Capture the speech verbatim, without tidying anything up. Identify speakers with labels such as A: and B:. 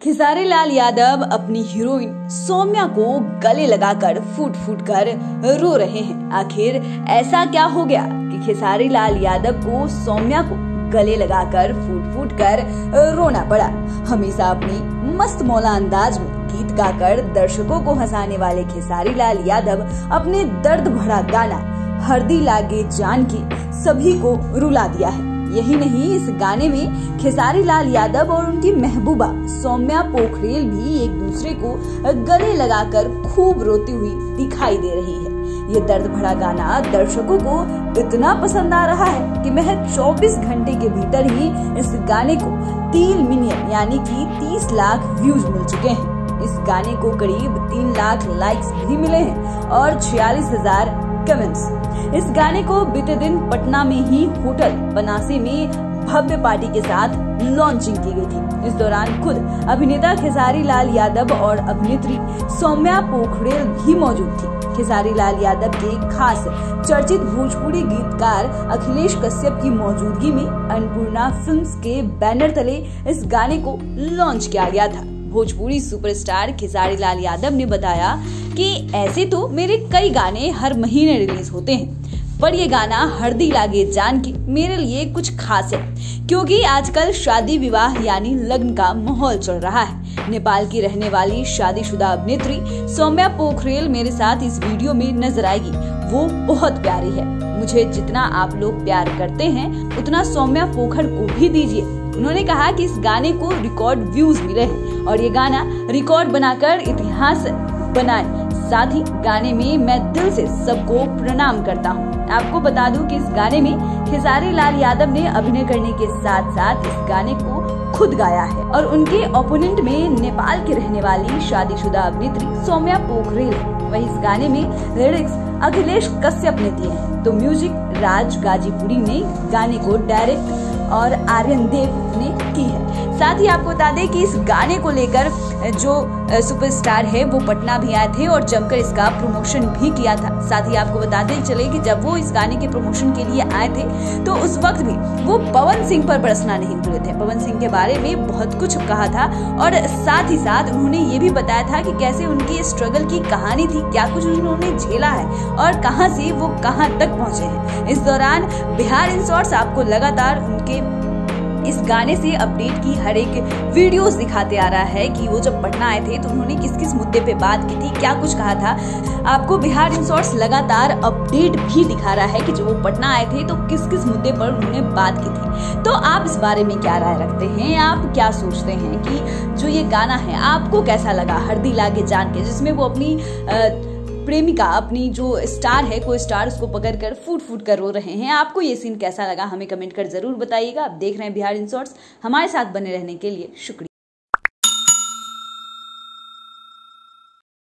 A: खेसारी लाल यादव अपनी हीरोइन सौम्या को गले लगाकर फूट फूट कर रो रहे हैं। आखिर ऐसा क्या हो गया कि खेसारी लाल यादव को सौम्या को गले लगाकर फूट फूट कर रोना पड़ा। हमेशा अपनी मस्त मौला अंदाज में गीत गाकर दर्शकों को हंसाने वाले खेसारी लाल यादव अपने दर्द भरा गाना हरदी लागे जान के सभी को रुला दिया है। यही नहीं, इस गाने में खेसारी लाल यादव और उनकी महबूबा सौम्या पोखरेल भी एक दूसरे को गले लगाकर खूब रोती हुई दिखाई दे रही है। ये दर्द भरा गाना दर्शकों को इतना पसंद आ रहा है कि महज चौबीस घंटे के भीतर ही इस गाने को तीन मिलियन यानी कि तीस लाख व्यूज मिल चुके हैं। इस गाने को करीब तीन लाख लाइक्स भी मिले हैं और छियालीस हजार कमेंट्स। इस गाने को बीते दिन पटना में ही होटल बनासी में भव्य पार्टी के साथ लॉन्चिंग की गई थी। इस दौरान खुद अभिनेता खेसारी लाल यादव और अभिनेत्री सौम्या पोखरेल भी मौजूद थी। खेसारी लाल यादव के खास चर्चित भोजपुरी गीतकार अखिलेश कश्यप की मौजूदगी में अन्नपूर्णा फिल्म्स के बैनर तले इस गाने को लॉन्च किया गया था। भोजपुरी सुपरस्टार खेसारी लाल यादव ने बताया कि ऐसे तो मेरे कई गाने हर महीने रिलीज होते हैं, पर ये गाना हरदी लागे जान के मेरे लिए कुछ खास है, क्योंकि आजकल शादी विवाह यानी लग्न का माहौल चल रहा है। नेपाल की रहने वाली शादीशुदा अभिनेत्री सौम्या पोखरेल मेरे साथ इस वीडियो में नजर आएगी। वो बहुत प्यारी है। मुझे जितना आप लोग प्यार करते हैं उतना सौम्या पोखर को भी दीजिए। उन्होंने कहा कि इस गाने को रिकॉर्ड व्यूज मिले हैं और ये गाना रिकॉर्ड बनाकर इतिहास बनाए। साथ ही गाने में मैं दिल से सबको प्रणाम करता हूँ। आपको बता दूं कि इस गाने में खेसारी लाल यादव ने अभिनय करने के साथ साथ इस गाने को खुद गाया है और उनके ओपोनेंट में नेपाल की रहने वाली शादीशुदा अभिनेत्री सौम्या पोखरेल। वही इस गाने में लिरिक्स अखिलेश कश्यप ने दिए हैं, तो म्यूजिक राज गाजीपुरी ने गाने को डायरेक्ट और आर्यन देव ने की है। साथ ही आपको बता दें कि इस गाने को लेकर जो सुपरस्टार है वो पटना भी आए थे और जमकर इसका प्रमोशन भी किया था। साथ ही आपको बताते चले कि जब वो इस गाने के प्रमोशन के लिए आए थे तो उस वक्त भी वो पवन सिंह पर बरसना नहीं भूले थे। पवन सिंह के बारे में बहुत कुछ कहा था और साथ ही साथ उन्होंने ये भी बताया था कि कैसे उनकी स्ट्रगल की कहानी थी, क्या कुछ उन्होंने झेला है और कहां से वो कहां तक पहुंचे हैं। इस दौरान बिहार इन शॉर्ट्स आपको लगातार उनके इस गाने से अपडेट की हर एक वीडियोस दिखाते आ रहा है कि वो जब पटना आए थे तो उन्होंने किस किस मुद्दे पे बात की थी, क्या कुछ कहा था। आपको बिहार इन शॉर्ट्स लगातार अपडेट भी दिखा रहा है कि जब वो पटना आए थे तो किस किस मुद्दे पर उन्होंने बात की थी। तो आप इस बारे में क्या राय रखते हैं? आप क्या सोचते हैं कि जो ये गाना है आपको कैसा लगा हरदी लागे जान के, जिसमें वो अपनी आ, प्रेमिका अपनी जो स्टार है कोई स्टार उसको पकड़कर फूट फूट कर रो रहे हैं। आपको ये सीन कैसा लगा हमें कमेंट कर जरूर बताइएगा। आप देख रहे हैं बिहार इन शॉर्ट्स। हमारे साथ बने रहने के लिए शुक्रिया।